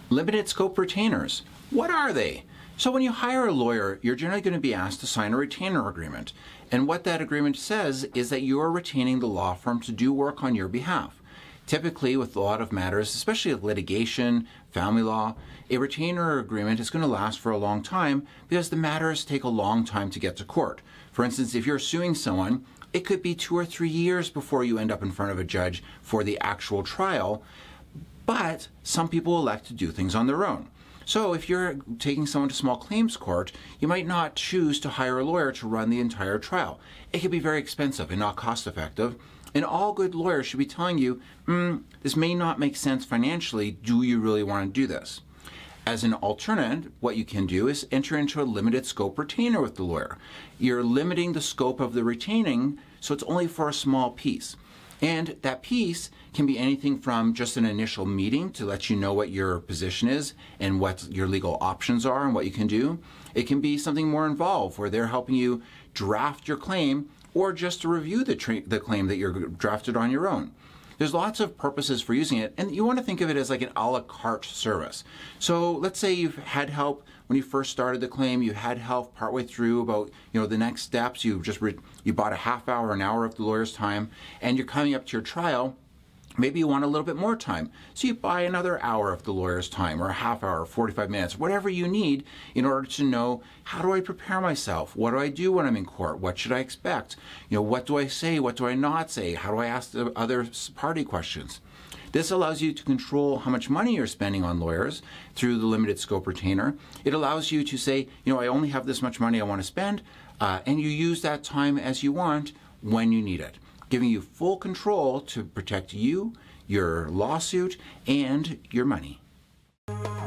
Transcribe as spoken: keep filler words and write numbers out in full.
Limited scope retainers. What are they? So when you hire a lawyer, you're generally going to be asked to sign a retainer agreement. And what that agreement says is that you are retaining the law firm to do work on your behalf. Typically, with a lot of matters, especially litigation, family law, a retainer agreement is going to last for a long time because the matters take a long time to get to court. For instance, if you're suing someone, it could be two or three years before you end up in front of a judge for the actual trial. But some people elect to do things on their own. So if you're taking someone to small claims court, you might not choose to hire a lawyer to run the entire trial. It can be very expensive and not cost effective. And all good lawyers should be telling you, mm, this may not make sense financially. Do you really want to do this? As an alternate, what you can do is enter into a limited scope retainer with the lawyer. You're limiting the scope of the retaining, so it's only for a small piece. And that piece can be anything from just an initial meeting to let you know what your position is and what your legal options are and what you can do. It can be something more involved where they're helping you draft your claim or just to review the, tra- the claim that you're drafted on your own. There's lots of purposes for using it, and you want to think of it as like an a la carte service. So let's say you've had help when you first started the claim, you had help partway through about you know the next steps. You just re- you bought a half hour, an hour of the lawyer's time, and you're coming up to your trial. Maybe you want a little bit more time, so you buy another hour of the lawyer's time, or a half hour, forty-five minutes, whatever you need in order to know, how do I prepare myself? What do I do when I'm in court? What should I expect? You know, what do I say? What do I not say? How do I ask the other party questions? This allows you to control how much money you're spending on lawyers through the limited scope retainer. It allows you to say, you know, I only have this much money I want to spend, uh, and you use that time as you want when you need it, giving you full control to protect you, your lawsuit, and your money.